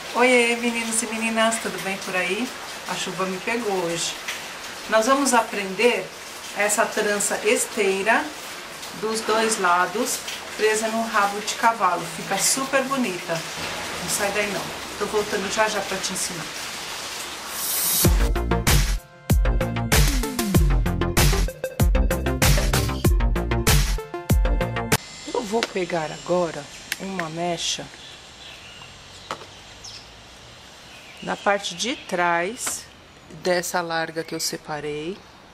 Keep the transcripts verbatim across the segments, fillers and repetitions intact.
Oiê, meninos e meninas, tudo bem por aí? A chuva me pegou hoje. Nós vamos aprender essa trança esteira dos dois lados, presa no rabo de cavalo. Fica super bonita. Não sai daí não. Tô voltando já já pra te ensinar. Eu vou pegar agora uma mecha na parte de trás dessa larga que eu separei.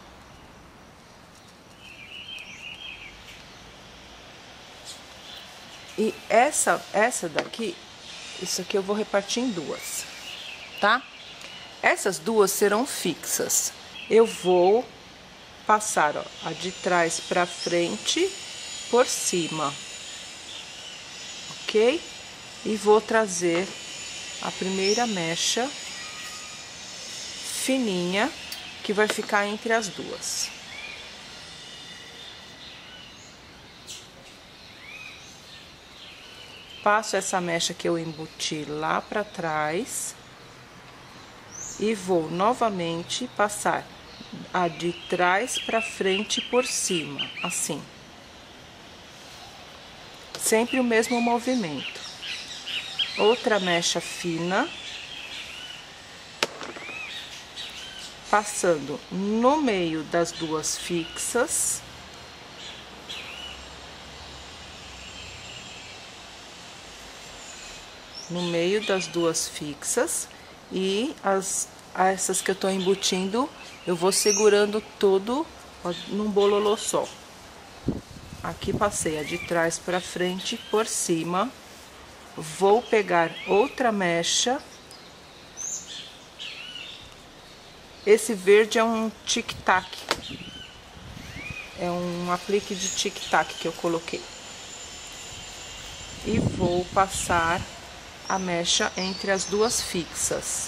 E essa, essa daqui, isso aqui eu vou repartir em duas, tá? Essas duas serão fixas. Eu vou passar, ó, a de trás pra frente por cima, ok? E vou trazer a primeira mecha fininha que vai ficar entre as duas. Passo essa mecha que eu embuti lá para trás e vou novamente passar a de trás para frente por cima, assim. Sempre o mesmo movimento. Outra mecha fina, passando no meio das duas fixas. No meio das duas fixas, e as essas que eu tô embutindo, eu vou segurando tudo, ó, num bololô só. Aqui passei a de trás para frente por cima. Vou pegar outra mecha. Esse verde é um tic-tac. É um aplique de tic-tac que eu coloquei. E vou passar a mecha entre as duas fixas.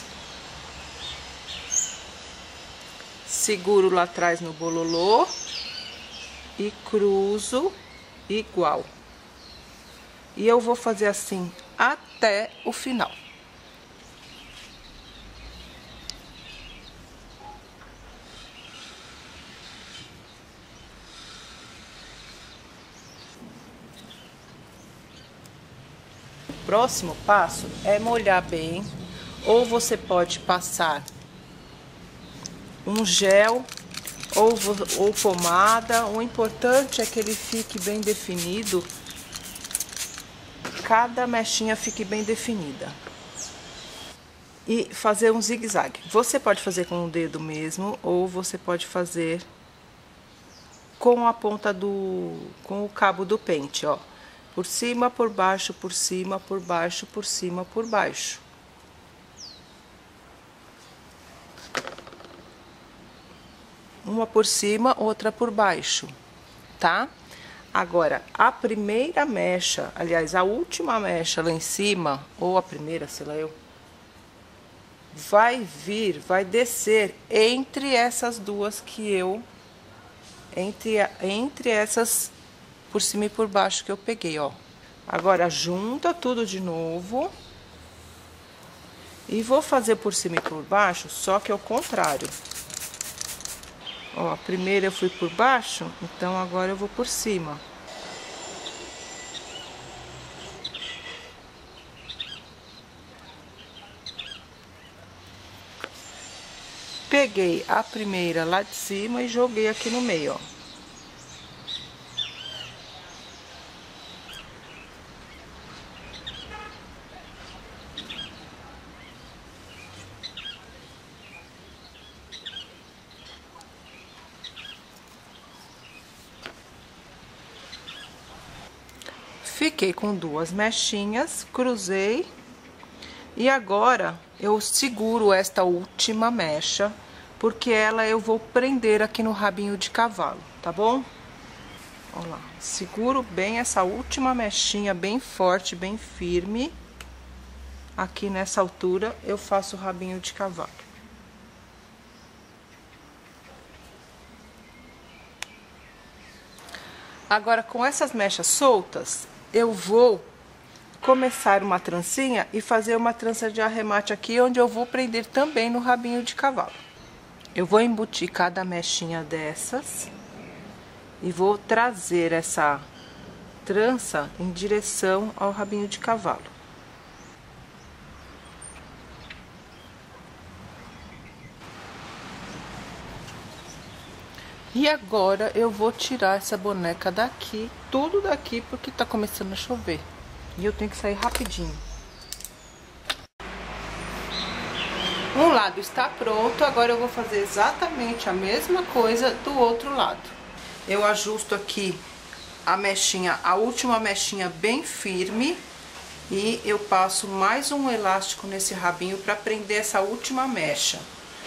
Seguro lá atrás no bololô e cruzo igual. E eu vou fazer assim até o final. Próximo passo é molhar bem, ou você pode passar um gel ou, ou pomada. O importante é que ele fique bem definido, cada mechinha fique bem definida. E fazer um zigue-zague. Você pode fazer com o dedo mesmo, ou você pode fazer com a ponta do, com o cabo do pente, ó. Por cima, por baixo, por cima, por baixo, por cima, por baixo. Uma por cima, outra por baixo, tá? Agora, a primeira mecha, aliás, a última mecha lá em cima, ou a primeira, sei lá eu, vai vir, vai descer entre essas duas que eu, entre, entre essas por cima e por baixo que eu peguei, ó. Agora, junta tudo de novo. E vou fazer por cima e por baixo, só que ao contrário. Ó, a primeira eu fui por baixo, então agora eu vou por cima. Peguei a primeira lá de cima e joguei aqui no meio, ó. Fiquei com duas mechinhas, cruzei. E agora eu seguro esta última mecha, porque ela eu vou prender aqui no rabinho de cavalo, tá bom? Olha lá, seguro bem essa última mechinha, bem forte, bem firme. Aqui nessa altura eu faço o rabinho de cavalo. Agora, com essas mechas soltas, eu vou começar uma trancinha e fazer uma trança de arremate aqui, onde eu vou prender também no rabinho de cavalo. Eu vou embutir cada mechinha dessas e vou trazer essa trança em direção ao rabinho de cavalo. E agora eu vou tirar essa boneca daqui, tudo daqui, porque tá começando a chover. E eu tenho que sair rapidinho. Um lado está pronto, agora eu vou fazer exatamente a mesma coisa do outro lado. Eu ajusto aqui a mechinha, a última mechinha bem firme, e eu passo mais um elástico nesse rabinho para prender essa última mecha.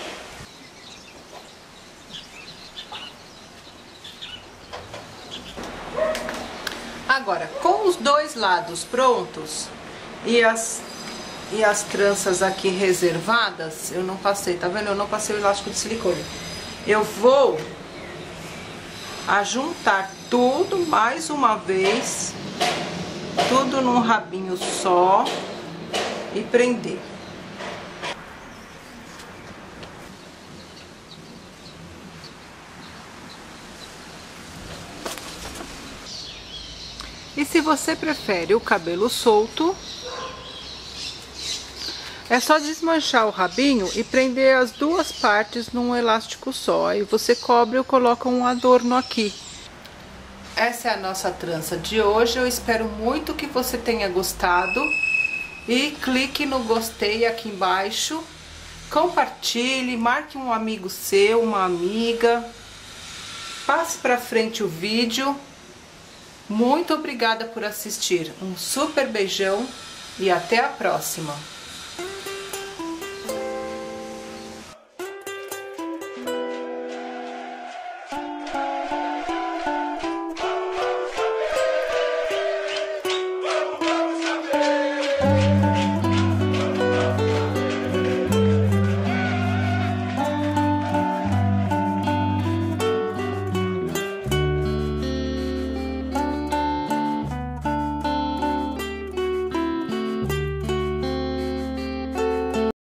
Agora, com os dois lados prontos e as, e as tranças aqui reservadas, eu não passei, tá vendo? Eu não passei o elástico de silicone. Eu vou ajuntar tudo mais uma vez, tudo num rabinho só e prender. E se você prefere o cabelo solto, é só desmanchar o rabinho e prender as duas partes num elástico só. Aí você cobre ou coloca um adorno aqui. Essa é a nossa trança de hoje. Eu espero muito que você tenha gostado. E clique no gostei aqui embaixo. Compartilhe, marque um amigo seu, uma amiga. Passe para frente o vídeo. Muito obrigada por assistir. Um super beijão e até a próxima.